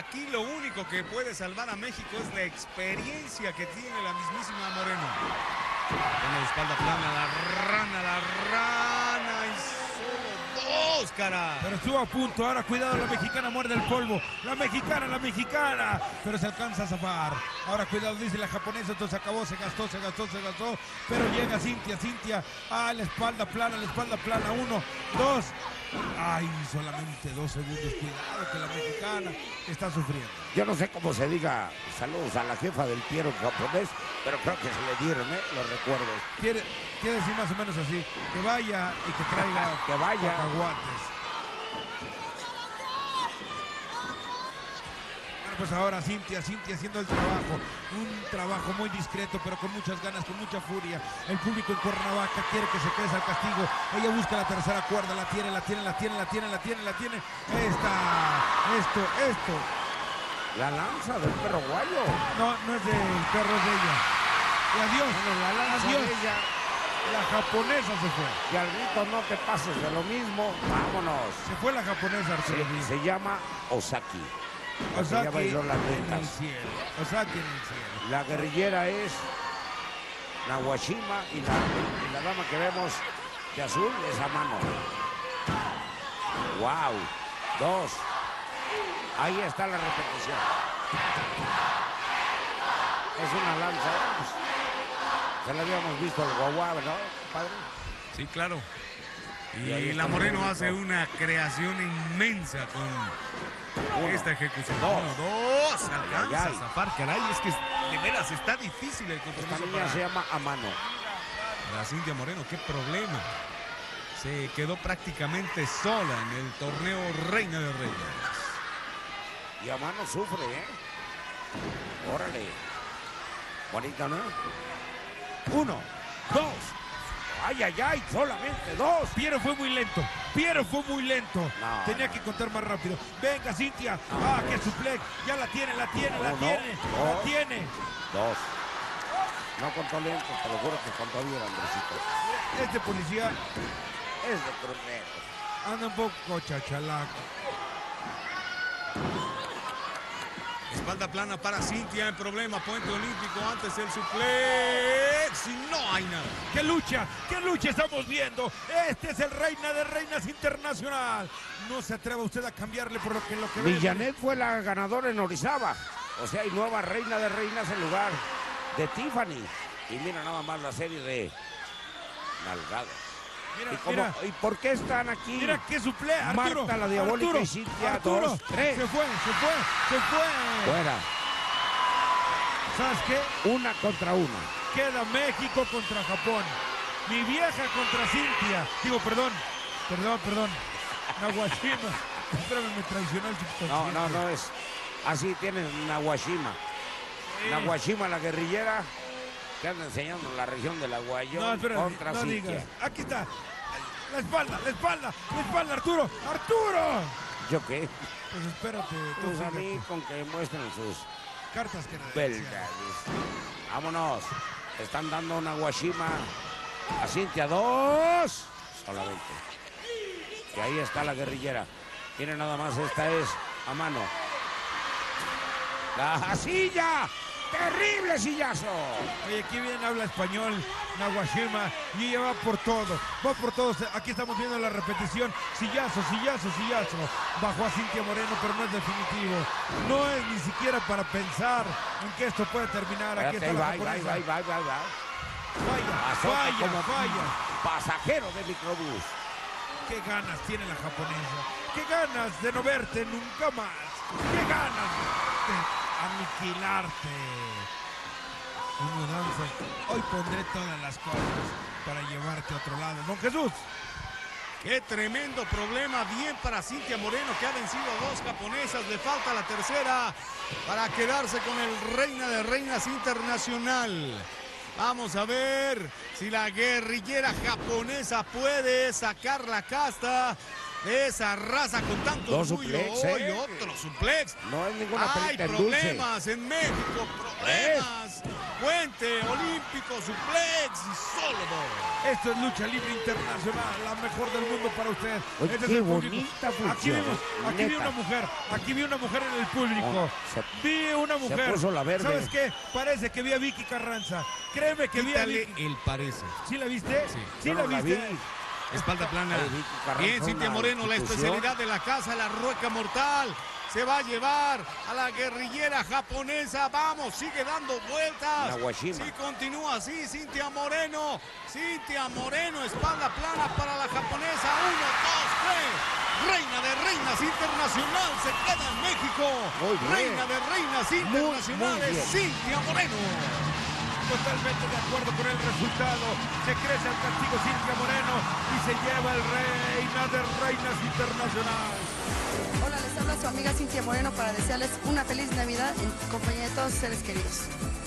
aquí lo único que puede salvar a México es la experiencia que tiene la mismísima Moreno. Con la espalda plana, la rana y solo dos, cara. Pero estuvo a punto, ahora cuidado, la mexicana muerde el polvo. La mexicana. Pero se alcanza a zafar. Ahora cuidado, dice la japonesa, entonces acabó, se gastó. Pero llega Cintia. Ah, la espalda plana, 1, 2. Ay, solamente 2 segundos. Cuidado que la mexicana está sufriendo. Yo no sé cómo se diga saludos a la jefa del Piero japonés, pero creo que se le dieron, los recuerdos. Quiere decir más o menos así, que vaya y que traiga que vaya cacahuates. Bueno, pues ahora Cintia haciendo el trabajo, un trabajo muy discreto, pero con muchas ganas, con mucha furia. El público en Cuernavaca quiere que se quede al castigo. Ella busca la tercera cuerda, la tiene. Esto. La lanza del perro guayo. No es del perro, es de ella. Y adiós. Bueno, la lanza de ella. La japonesa se fue. Y al grito no te pases de lo mismo. Vámonos. Se fue la japonesa, Arturo. Se llama Osaki. Osaki ya bailó las en ventas. el cielo. Osaki en el cielo. La guerrillera es Nawashima y la dama que vemos de azul es Amano. Wow. 2. Ahí está la repetición. Es una lanza. Ya la habíamos visto el guaguá, ¿no, padre? Sí, claro. Y la Moreno hace una creación inmensa con esta ejecución. 2. Alcanza a zafar, caray. Es que de veras está difícil el compromiso. Esta niña se llama Amano. Para Cintia Moreno, qué problema. Se quedó prácticamente sola en el torneo Reina de Reinas. Y Amano sufre, Órale. Bonito, ¿no? 1, 2. Ay, solamente 2. Piero fue muy lento. No, Tenía que contar más rápido. Venga, Cintia. Qué suplex. Ya la tiene. 2. No contó lento, te lo juro que contó bien, Andresito. Este policía Es de Cruz anda un poco chachalaco. Espalda plana para Cintia, el problema, puente olímpico, antes el suplex y no hay nada. ¡Qué lucha estamos viendo! Este es el Reina de Reinas Internacional. No se atreva usted a cambiarle por lo que ve. Villanet fue la ganadora en Orizaba. O sea, hay nueva Reina de Reinas en lugar de Tiffany. Y mira nada más la serie de nalgadas. Mira. ¿Y por qué están aquí? Mira qué suple, Arturo. Marta la Diabólica y Cintia. Arturo, 2, 3. Se fue. Fuera. ¿Sabes qué? 1 contra 1. Queda México contra Japón. Mi vieja contra Cintia. Perdón. Nawashima. Espérame, me traicionó el subconsciente. No es. Así tienen Nawashima. Nawashima, la guerrillera, que anda enseñando la región del Aguayón contra Cintia. Digas. Aquí está. La espalda, Arturo. ¿Yo qué? Pues espérate. Pues a mí con que muestren sus cartas que verdades. Vámonos. Están dando una Nawashima a Cintia. 2. Solamente. Y ahí está la guerrillera. Miren nada más, esta es Amano. La silla. ¡Terrible sillazo! Oye, qué bien habla español Nawashima y ella va por todo. Aquí estamos viendo la repetición. Sillazo. Bajó a Cintia Moreno, pero no es definitivo. No es ni siquiera para pensar en que esto puede terminar. Aquí está la japonesa. Falla. Pasajero de microbús. Qué ganas tiene la japonesa. Qué ganas de no verte nunca más. Qué ganas de aniquilarte. Mi mudanza. Hoy pondré todas las cosas para llevarte a otro lado. Don Jesús. Qué tremendo problema. Bien para Cintia Moreno, que ha vencido a 2 japonesas. Le falta la tercera para quedarse con el Reina de Reinas Internacional. Vamos a ver si la guerrillera japonesa puede sacar la casta de esa raza con tanto Dos orgullo. suplex, Hoy otro suplex. No es ninguna Hay pelita en dulce. problemas en México, problemas. Puente olímpico, suplex y solo dos. Esto es lucha libre internacional, la mejor del mundo para usted. Oye, Este es qué el público. bonita Aquí función, vi neta. una mujer, aquí vi una mujer en el público. Oh, Vi una mujer. puso la verde. ¿Sabes qué? Parece que vi a Vicky Carranza. Créeme que vi a Quítale Vicky. el parece. ¿Sí la viste? Sí. ¿Sí Yo la no la viste? vi. Espalda plana. Ay, Vicky Carranza, Bien, Cintia una Moreno, la institución. especialidad de la casa, la rueca mortal. Se va a llevar a la guerrillera japonesa. Vamos, sigue dando vueltas. Nawashima. Sí, continúa así, Cintia Moreno. Cintia Moreno, espalda plana para la japonesa. 1, 2, 3. Reina de reinas internacional se queda en México. Muy bien. Reina de reinas internacionales, bien. Cintia Moreno. Totalmente de acuerdo con el resultado. Se crece el castigo Cintia Moreno y se lleva el Reina de Reinas Internacional. Hola, les habla su amiga Cintia Moreno para desearles una feliz Navidad en compañía de todos sus seres queridos.